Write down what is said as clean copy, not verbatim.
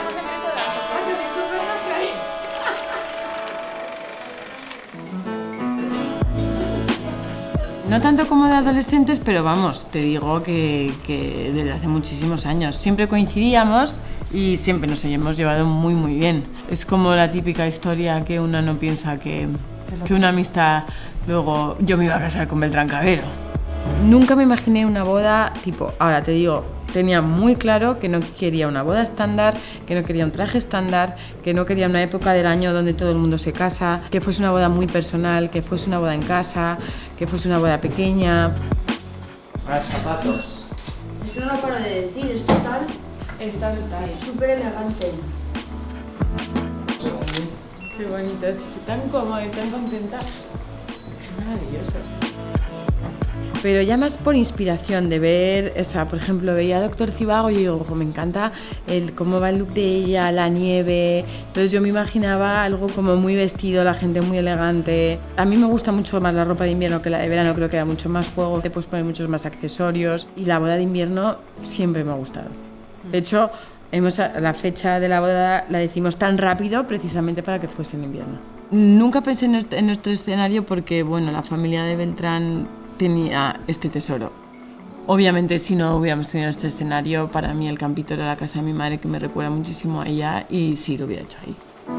estamos entre todas. ¡Ay, que disculpe, no tanto como de adolescentes, pero vamos, te digo que desde hace muchísimos años. Siempre coincidíamos y siempre nos hemos llevado muy bien. Es como la típica historia que uno no piensa que una amistad, luego yo me iba a casar con Beltrán Cabero. Nunca me imaginé una boda tipo, ahora te digo, tenía muy claro que no quería una boda estándar, que no quería un traje estándar, que no quería una época del año donde todo el mundo se casa, que fuese una boda muy personal, que fuese una boda en casa, que fuese una boda pequeña. Para zapatos. Es que no lo paro de decir, es total. Está total. Súper elegante. Qué bonito, estoy tan cómoda y tan contenta. Es maravilloso. Pero ya más por inspiración de ver, o sea, por ejemplo, veía a Doctor Zivago y digo, ojo, me encanta cómo va el look de ella, la nieve. Entonces yo me imaginaba algo como muy vestido, la gente muy elegante. A mí me gusta mucho más la ropa de invierno que la de verano, creo que da mucho más juego, te puedes poner muchos más accesorios y la boda de invierno siempre me ha gustado. De hecho, la fecha de la boda la decimos tan rápido precisamente para que fuese en invierno. Nunca pensé en nuestro escenario porque, bueno, la familia de Beltrán tenía este tesoro. Obviamente, si no hubiéramos tenido este escenario, para mí el campito era la casa de mi madre, que me recuerda muchísimo a ella, y sí lo hubiera hecho ahí.